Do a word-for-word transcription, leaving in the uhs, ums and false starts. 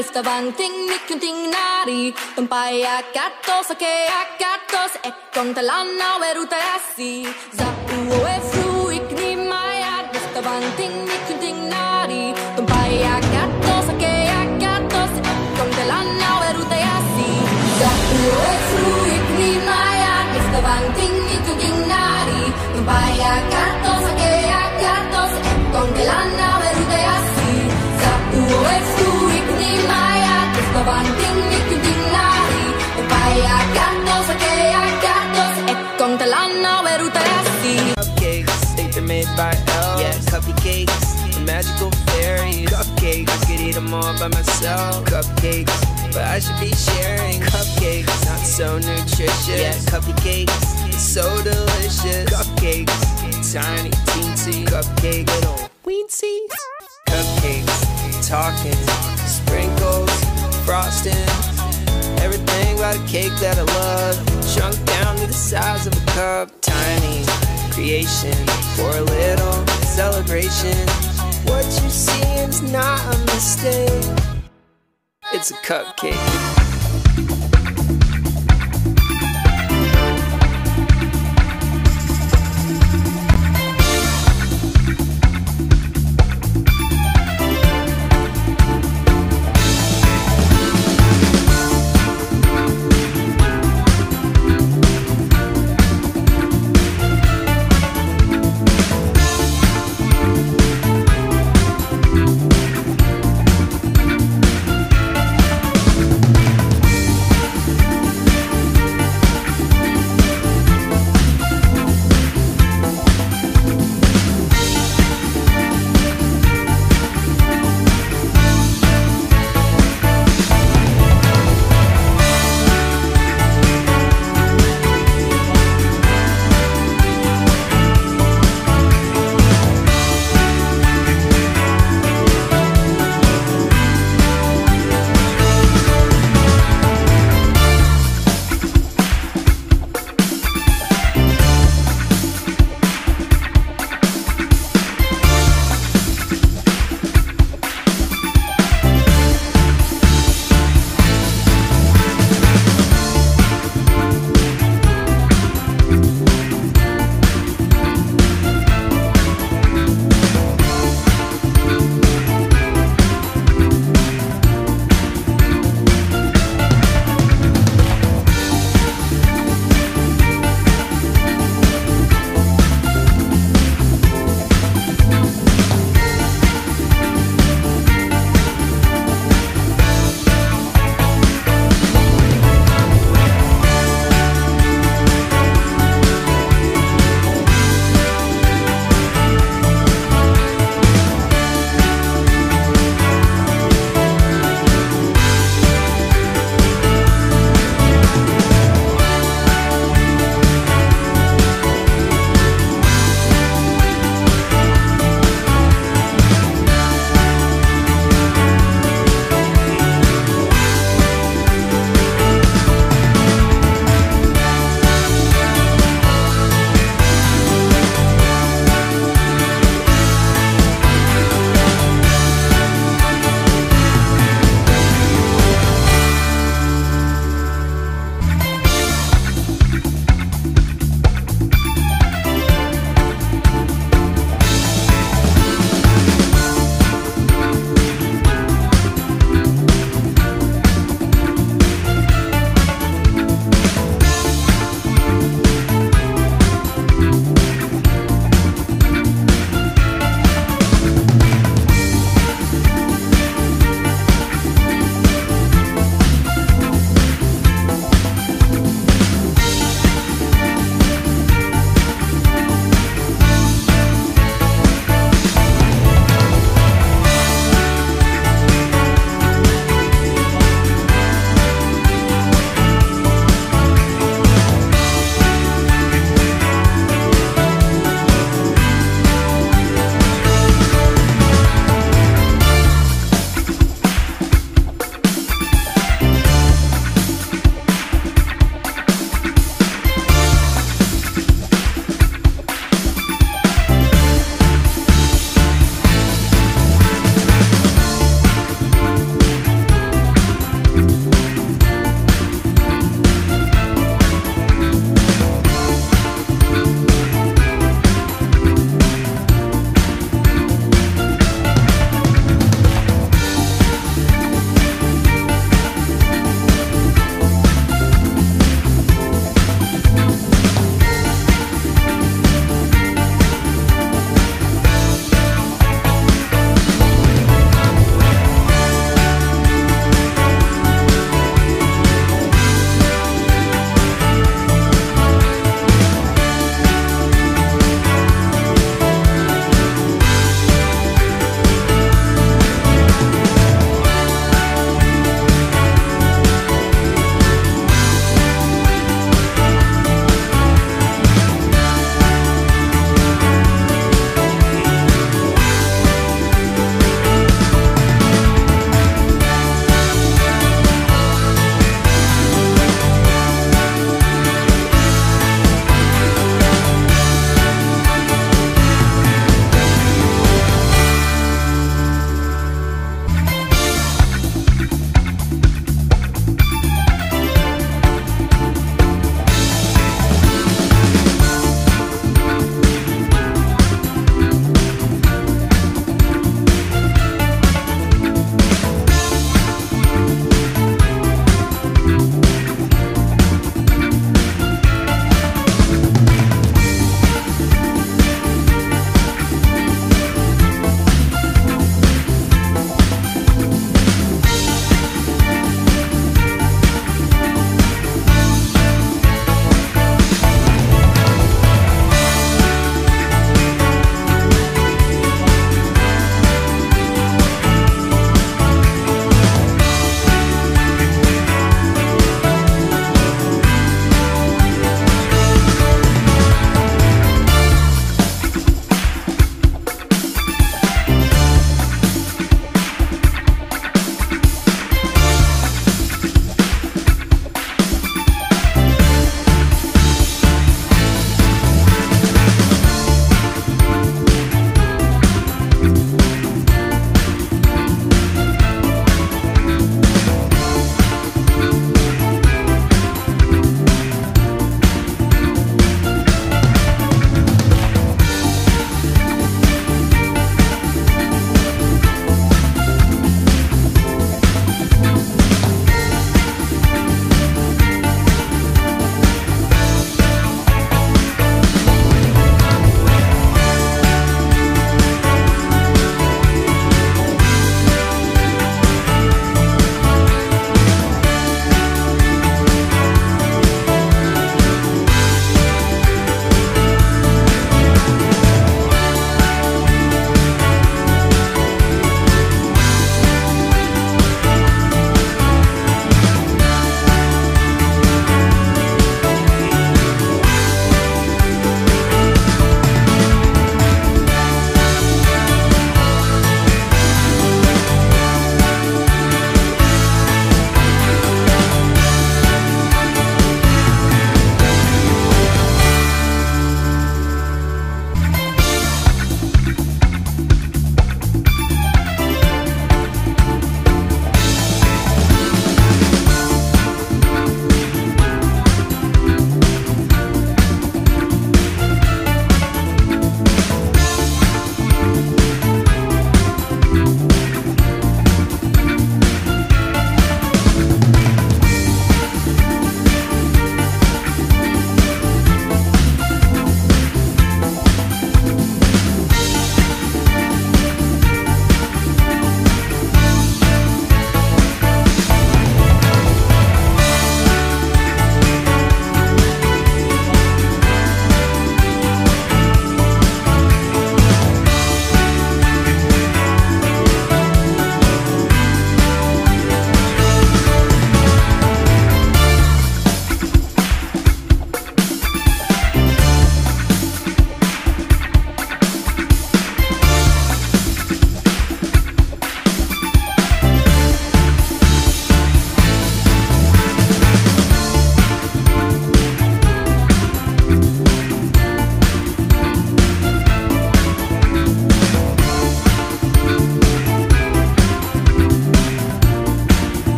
If the one thing mi kunting nari Tumpai akatos ake akatos Ekon talana weruta yasi Za uo e fruik ni maya If the one thing mi kunting nari Tumpai akatos ake akatos Ekon talana weruta yasi Za uo e fruik ni maya If the one thing mi kunting nari Tumpai akatos ake akatos Ekon talana weruta yasi Za uo e fruik ni maya If the one thing mi kunting nari Tumpai akatos ake akatos Ekon talana weruta yasi Cupcakes, think they're made by L. Yeah, cupcakes, the magical fairies. Cupcakes, I could eat them all by myself. Cupcakes, but I should be sharing. Cupcakes, not so nutritious. Yeah, cupcakes, so delicious. Cupcakes, tiny, teensy. Cupcake, little weensy. Cupcakes, talking, sprinkles, frosting. Everything about a cake that I love, shrunk down to the size of a cup. Tiny creation for a little celebration. What you see is not a mistake. It's a cupcake.